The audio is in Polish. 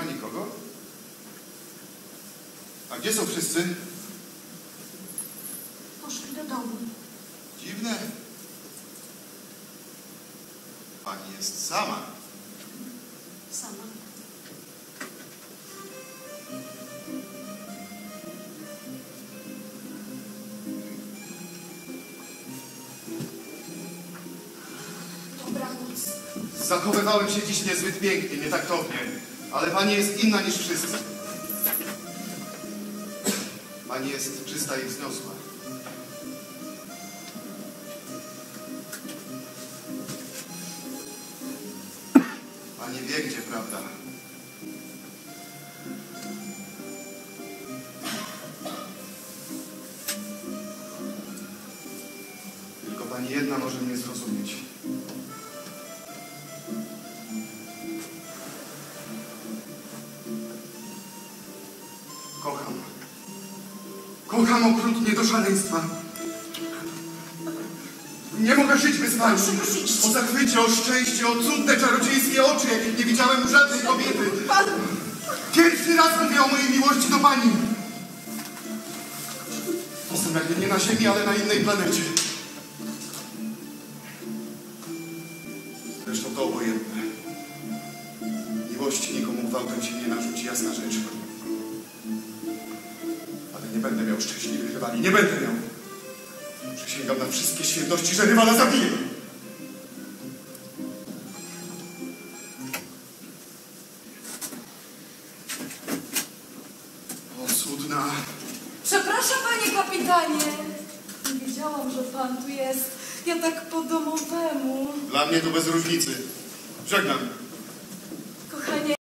ma nikogo? A gdzie są wszyscy? Poszli do domu. Dziwne. Pani jest sama. Sama. Dobranoc. Zachowywałem się dziś niezbyt pięknie, nietaktownie, ale pani jest inna niż wszyscy. Pani jest czysta i wzniosła. Pani wie, gdzie prawda. Tylko pani jedna może mnie zrozumieć. Kocham. Kocham okrutnie do szaleństwa. Nie mogę żyć bez pani. O zachwycie, o szczęście, o cudne, czarodziejskie oczy, jakich nie widziałem u żadnej kobiety. Pierwszy raz mówię o mojej miłości do pani. Jestem jakby nie na ziemi, ale na innej planecie. Zresztą to obojętne. Miłości nikomu gwałtem się nie narzuci, jasna rzecz. Ale nie będę miał szczęśliwych rywali, nie będę miał. Przysięgam na wszystkie świętości, że rywala zabiję. O, cudna. Przepraszam, panie kapitanie. Nie wiedziałam, że pan tu jest. Ja tak po domowemu. Dla mnie to bez różnicy. Żegnam. Kochanie.